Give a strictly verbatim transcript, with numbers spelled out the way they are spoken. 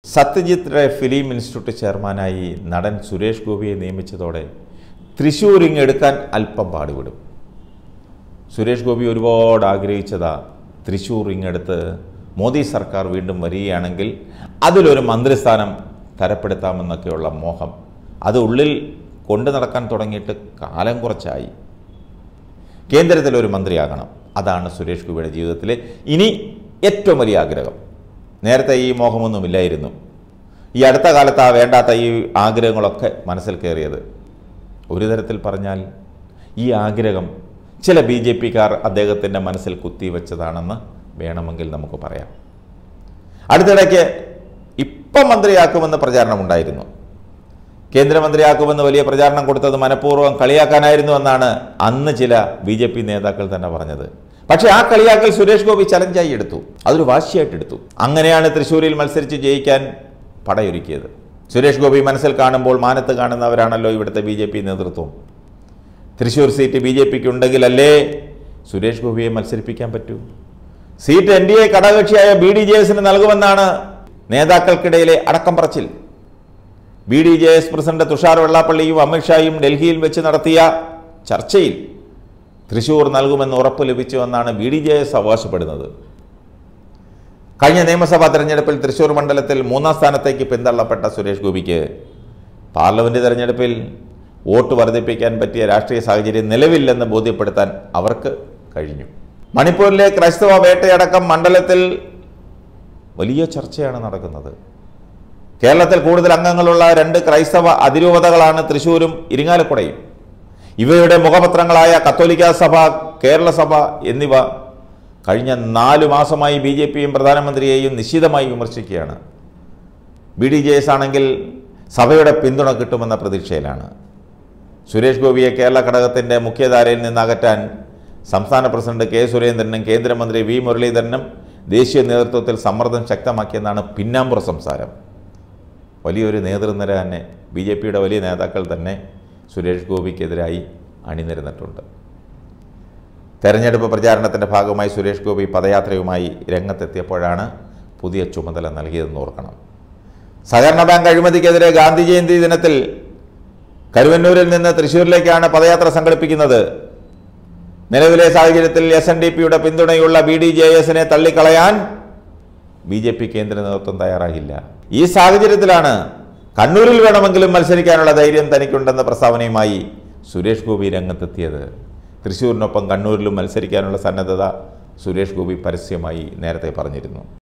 Satyajit Ray film institute ചെയർമാനായി നടൻ സുരേഷ് ഗോപിയെ നിയമിച്ചതോടെ തൃശ്ശൂർ ഇങ്ങ് എടുക്കാൻ അല്പം പാടുപെടും. സുരേഷ് ഗോപി ഒരുപാട് ആഗ്രഹിച്ചതാ തൃശ്ശൂർ ഇങ്ങെടുത്ത് മോദി സർക്കാർ വീണ്ടും വരികയാണെങ്കിൽ അതിലൊരു മന്ത്രിസ്ഥാനം തരപ്പെടുത്താമെന്നൊക്കെയുള്ള മോഹം. അത് ഉള്ളിൽ കൊണ്ടു നടക്കാൻ തുടങ്ങിയിട്ട് കാലം കുറച്ചായി. കേന്ദ്രത്തിലൊരു മന്ത്രിയാകണം, അതാണ് സുരേഷ് ഗോപിയുടെ ജീവിതത്തിലെ ഇനി ഏറ്റവും വലിയ ആഗ്രഹം. നേരത്തെ ഈ മോഹമൊന്നുമില്ലായിരുന്നു. ഈ അടുത്ത കാലത്ത് ആ വേണ്ടാത്ത ഈ ആഗ്രഹങ്ങളൊക്കെ മനസ്സിൽ കയറിയത്. ഒരു തരത്തിൽ പറഞ്ഞാൽ ഈ ആഗ്രഹം ചില ബി ജെ പിക്കാർ അദ്ദേഹത്തിൻ്റെ മനസ്സിൽ കുത്തിവെച്ചതാണെന്ന് വേണമെങ്കിൽ നമുക്ക് പറയാം. അടുത്തിടയ്ക്ക് ഇപ്പം മന്ത്രിയാക്കുമെന്ന് പ്രചാരണമുണ്ടായിരുന്നു. കേന്ദ്രമന്ത്രിയാക്കുമെന്ന് വലിയ പ്രചാരണം കൊടുത്തത് മനഃപൂർവ്വം കളിയാക്കാനായിരുന്നു എന്നാണ് അന്ന് ചില ബി ജെ പി നേതാക്കൾ തന്നെ പറഞ്ഞത്. പക്ഷേ ആ കളിയാക്കൽ സുരേഷ് ഗോപി ചലഞ്ചായി എടുത്തു, അതൊരു വാശിയായിട്ട് എടുത്തു. അങ്ങനെയാണ് തൃശ്ശൂരിൽ മത്സരിച്ച് ജയിക്കാൻ പടയൊരുക്കിയത്. സുരേഷ് ഗോപി മനസ്സിൽ കാണുമ്പോൾ മാനത്ത് കാണുന്നവരാണല്ലോ ഇവിടുത്തെ ബി ജെ പി നേതൃത്വം. തൃശ്ശൂർ സീറ്റ് ബി ജെ പിക്ക് ഉണ്ടെങ്കിലല്ലേ സുരേഷ് ഗോപിയെ മത്സരിപ്പിക്കാൻ പറ്റൂ. സീറ്റ് എൻ ഡി എ ഘടകകക്ഷിയായ ബി ഡി ജെ എസിന് നൽകുമെന്നാണ് നേതാക്കൾക്കിടയിലെ അടക്കം പറച്ചിൽ. B D J S president Thushar വെള്ളാപ്പള്ളിയും അമിത്ഷായും ഡൽഹിയിൽ വെച്ച് നടത്തിയ ചർച്ചയിൽ തൃശ്ശൂർ നൽകുമെന്ന് ഉറപ്പ് ലഭിച്ചുവെന്നാണ് ബി ഡി ജെ എസ് അവകാശപ്പെടുന്നത്. കഴിഞ്ഞ നിയമസഭാ തെരഞ്ഞെടുപ്പിൽ തൃശ്ശൂർ മണ്ഡലത്തിൽ മൂന്നാം സ്ഥാനത്തേക്ക് പിന്തള്ളപ്പെട്ട സുരേഷ് ഗോപിക്ക് പാർലമെന്റ് തെരഞ്ഞെടുപ്പിൽ വോട്ട് വർദ്ധിപ്പിക്കാൻ പറ്റിയ രാഷ്ട്രീയ സാഹചര്യം നിലവില്ലെന്ന് ബോധ്യപ്പെടുത്താൻ അവർക്ക് കഴിഞ്ഞു. മണിപ്പൂരിലെ ക്രൈസ്തവ വേട്ടയടക്കം മണ്ഡലത്തിൽ വലിയ ചർച്ചയാണ് നടക്കുന്നത്. കേരളത്തിൽ കൂടുതൽ അംഗങ്ങളുള്ള രണ്ട് ക്രൈസ്തവ അതിരൂപതകളാണ് തൃശ്ശൂരും ഇരിങ്ങാലക്കുടയും. ഇവയുടെ മുഖപത്രങ്ങളായ കത്തോലിക്ക സഭ, കേരള സഭ എന്നിവ കഴിഞ്ഞ നാലു മാസമായി ബി ജെ പിയും പ്രധാനമന്ത്രിയെയും നിശിതമായി വിമർശിക്കുകയാണ്. ബി ഡി ജെ എസ് ആണെങ്കിൽ സഭയുടെ പിന്തുണ കിട്ടുമെന്ന പ്രതീക്ഷയിലാണ്. സുരേഷ് ഗോപിയെ കേരള ഘടകത്തിൻ്റെ മുഖ്യധാരയിൽ നിന്ന് അകറ്റാൻ സംസ്ഥാന പ്രസിഡന്റ് കെ സുരേന്ദ്രനും കേന്ദ്രമന്ത്രി വി മുരളീധരനും ദേശീയ നേതൃത്വത്തിൽ സമ്മർദ്ദം ശക്തമാക്കിയെന്നാണ് പിന്നാമ്പുറ സംസാരം. വലിയൊരു നേതൃനിര തന്നെ, ബി ജെ പിയുടെ വലിയ നേതാക്കൾ തന്നെ സുരേഷ് ഗോപിക്കെതിരായി അണിനിരന്നിട്ടുണ്ട്. തെരഞ്ഞെടുപ്പ് പ്രചാരണത്തിൻ്റെ ഭാഗമായി സുരേഷ് ഗോപി പദയാത്രയുമായി രംഗത്തെത്തിയപ്പോഴാണ് പുതിയ ചുമതല നൽകിയതെന്ന് ഓർക്കണം. സഹകരണ ബാങ്ക് അഴിമതിക്കെതിരെ ഗാന്ധി ജയന്തി ദിനത്തിൽ കരുവന്നൂരിൽ നിന്ന് തൃശ്ശൂരിലേക്കാണ് പദയാത്ര സംഘടിപ്പിക്കുന്നത്. നിലവിലെ സാഹചര്യത്തിൽ എസ് എൻ ഡി പിയുടെ പിന്തുണയുള്ള ബി ഡി ജെ എസിനെ തള്ളിക്കളയാൻ ബി ജെ പി കേന്ദ്ര നേതൃത്വം തയ്യാറാകില്ല. ഈ സാഹചര്യത്തിലാണ് കണ്ണൂരിൽ വേണമെങ്കിലും മത്സരിക്കാനുള്ള ധൈര്യം തനിക്കുണ്ടെന്ന പ്രസ്താവനയുമായി സുരേഷ് ഗോപി രംഗത്തെത്തിയത്. തൃശ്ശൂരിനൊപ്പം കണ്ണൂരിലും മത്സരിക്കാനുള്ള സന്നദ്ധത സുരേഷ് ഗോപി പരസ്യമായി നേരത്തെ പറഞ്ഞിരുന്നു.